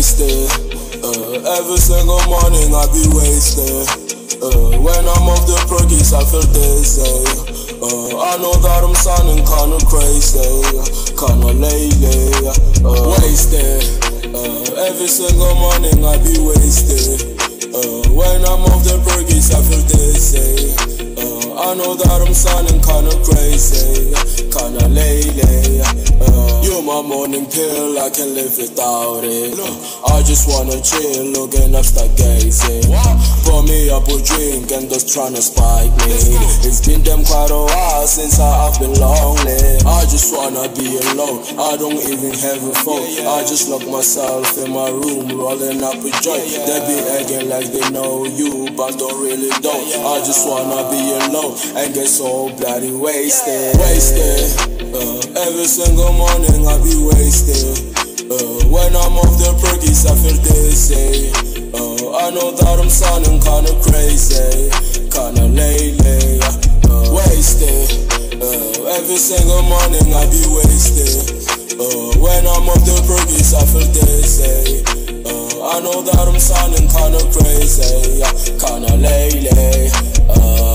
wasted. Every single morning I be wasted. When I'm off the perkies I feel dizzy. I know that I'm sounding kinda crazy, kinda lately, wasted. Every single morning I be wasted. When I'm off the perkies I feel dizzy. I know that I'm sounding kinda crazy, kinda lately. You're my morning pill, I can't live without it. I just wanna chill, looking up stargazing. Pour me up a drink and just tryna spike me. It's been damn quite a while since I've been lonely. I just wanna be alone, I don't even have a phone. I just lock myself in my room, rolling up a joint. They be acting like they know you, but don't really don't. I just wanna be alone and get so bloody wasted. Every single morning I be wasted. When I'm off the perkies I feel dizzy. I know that I'm sounding kinda crazy, kinda lately, wasted. Every single morning I be wasted. When I'm off the perkies I feel dizzy. I know that I'm sounding kinda crazy, kinda lately.